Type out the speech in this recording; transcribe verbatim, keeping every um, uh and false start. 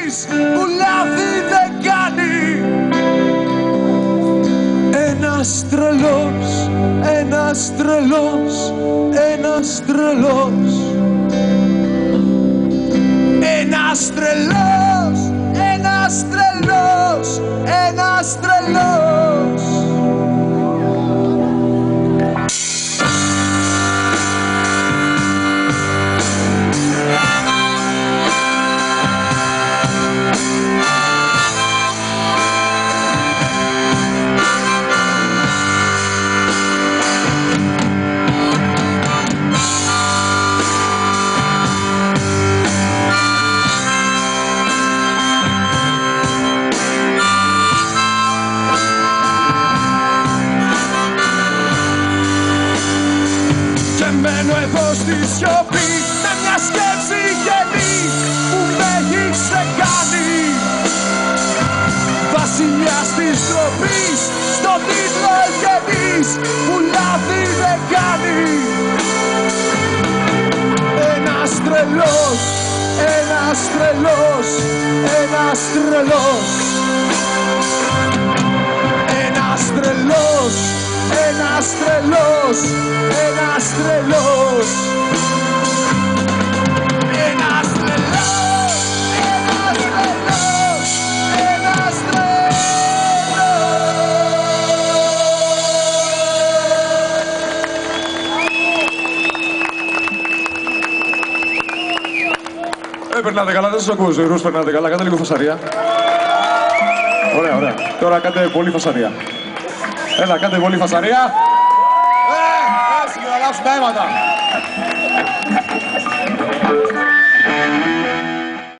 βλέπεις που λάθη δεν κάνει. Ένας τρελός, ένας τρελός, ένας τρελός. Ένας τρελός, ένας τρελός, ένας τρελός. Μένω εδώ στη σιωπή με μια σκέψη γελή που με έχει ξεκάνει. Βασιλιάς της ντροπής, στο τίτλο ευγενής που λάθη δεν κάνει. Ένας τρελός, ένας τρελός, ένας τρελός. Ένας τρελός, ένας τρελός, ένας τρελός. Ένας τρελός, ένας τρελός, ένας τρελός. Ε, περνάτε καλά, δεν σας ακούω ζωηρούς, περνάτε καλά, κάντε λίγο φασαρία. Ωραία, ωραία. Τώρα κάντε πολύ φασαρία. Έλα, κάντε πολύ φασαρία. Ε, έτσι, να αλλάξουν τα αίματα.